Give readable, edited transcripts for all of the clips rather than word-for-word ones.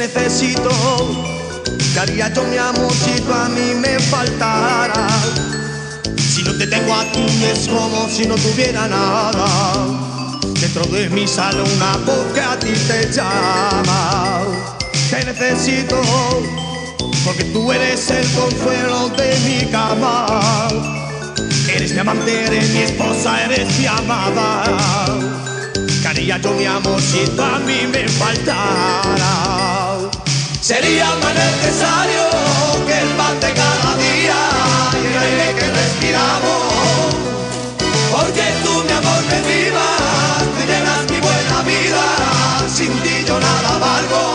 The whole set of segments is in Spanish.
necesito. ¿Qué haría yo, mi amor, si tú a mí me faltaras? Si no te tengo a ti es como si no tuviera nada. Dentro de mí sale una voz que a ti te llama. Te necesito porque tú eres el consuelo de mi cama. Eres mi amante, eres mi esposa, eres mi amada. ¿Qué haría yo, mi amor, si tú a mí me faltara? Sería más necesario que el pan de cada día y el aire que respiramos. Porque tú, mi amor, me vivas, me llenas mi buena vida. Sin ti yo nada valgo.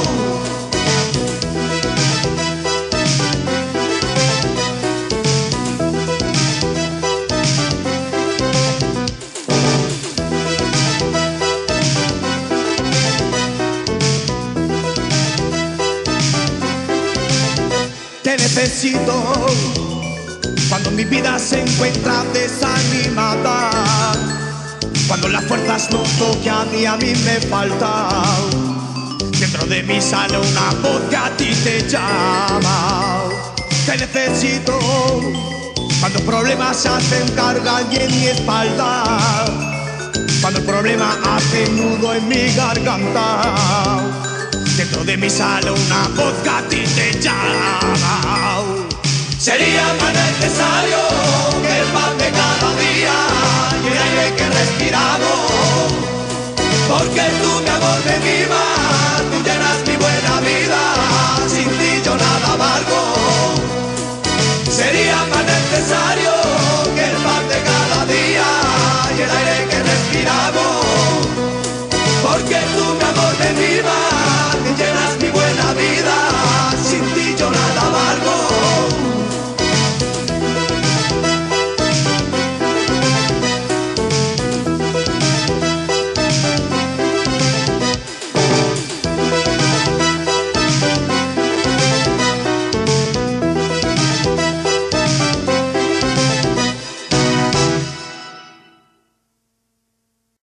Te necesito cuando mi vida se encuentra desanimada, cuando las fuerzas noto que a mí me faltan. Dentro de mí sale una voz que a ti te llama. Te necesito cuando problemas se hacen carga y en mi espalda, cuando el problema hace nudo en mi garganta. Dentro de mí sale una voz que a ti te llama. Sería más necesario que el pan de cada día y el aire que respiramos. Porque tú, mi amor, me vivas.